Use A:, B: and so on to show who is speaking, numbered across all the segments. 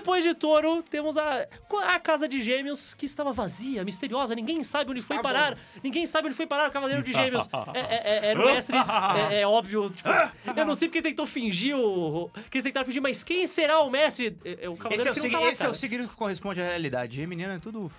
A: Depois de Touro, temos a Casa de Gêmeos, que estava vazia, misteriosa. Ninguém sabe onde foi parar. Ninguém sabe onde foi parar o Cavaleiro de Gêmeos. Era o mestre, é óbvio. Tipo, eu não sei porque tentou fingir que eles tentaram fingir, mas quem será o mestre? É o Cavaleiro que não tá lá,
B: Esse é o signo que corresponde à realidade. Geminiano é tudo...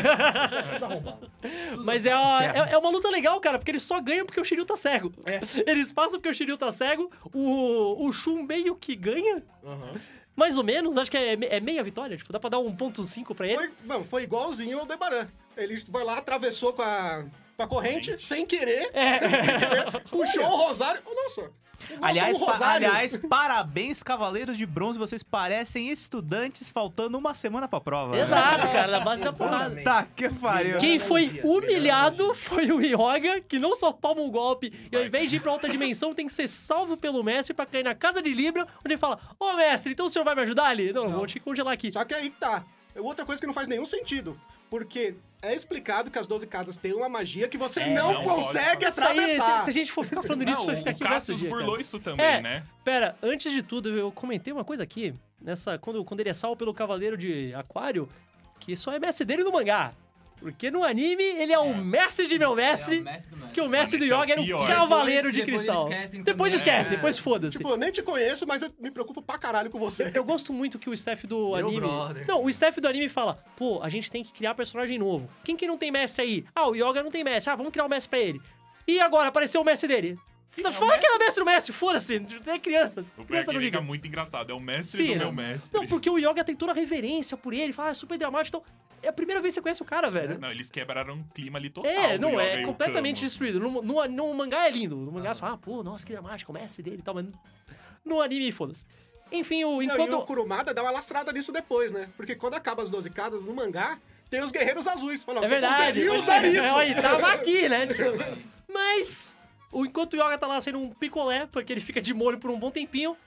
A: Mas é uma luta legal, cara, porque eles só ganham porque o Shiryu tá cego. Eles passam porque o Shiryu tá cego, o Shun meio que ganha, mais ou menos, acho que é meia vitória, tipo, dá pra dar 1.5 pra ele.
C: Foi igualzinho ao Debaran. Ele foi lá, atravessou com a corrente, sem querer, puxou o rosário. Nossa!
B: Aliás, parabéns, Cavaleiros de Bronze. Vocês parecem estudantes faltando uma semana pra prova.
A: Exato, cara, na base da porrada.
B: Tá, que pariu.
A: Quem foi humilhado foi o Yoga, que não só toma um golpe e ao invés de ir pra outra dimensão, tem que ser salvo pelo mestre pra cair na Casa de Libra, onde ele fala: Ô mestre, então o senhor vai me ajudar ali? Não, vou te congelar aqui.
C: Só que aí tá. É outra coisa que não faz nenhum sentido. Porque é explicado que as 12 casas têm uma magia que você não consegue atravessar.
A: Se a gente for ficar falando disso, vai ficar aqui o resto do dia,
D: burlou
A: cara.
D: isso também, né?
A: Pera, antes de tudo, eu comentei uma coisa aqui, quando ele é salvo pelo Cavaleiro de Aquário, que só é mestre dele no mangá. Porque no anime, ele é o mestre de meu mestre, que o mestre do Yoga era o Cavaleiro de Cristal. Depois esquece, depois foda-se.
C: Tipo, eu nem te conheço, mas eu me preocupo pra caralho com você.
A: Eu gosto muito que o staff do anime...
B: brother.
A: Não, o staff do anime fala, pô, a gente tem que criar personagem novo. Quem que não tem mestre aí? Ah, o Yoga não tem mestre. Ah, vamos criar um mestre pra ele. E agora, apareceu o mestre dele. Fala que era mestre do mestre, foda-se, é criança. Criança não liga.
D: Fica muito engraçado, é o mestre do meu mestre.
A: Não, porque o Yoga tem toda a reverência por ele, fala, super dramático, então... É a primeira vez que você conhece o cara, velho.
D: Não, eles quebraram o clima ali total.
A: Não, é
D: Yoga e o
A: completamente
D: Kamo.
A: destruído. No mangá é lindo. No mangá você fala, pô, nossa, que dramático, o mestre dele e tal, mas no anime, foda-se. Enfim, enquanto...
C: E o Kurumada dá uma lastrada nisso depois, né? Porque quando acaba as 12 casas no mangá, tem os guerreiros azuis. Fala,
A: É verdade.
C: Você usar isso.
A: Aí, tava aqui, né? Mas, enquanto o Yoga tá lá sendo um picolé, porque ele fica de molho por um bom tempinho,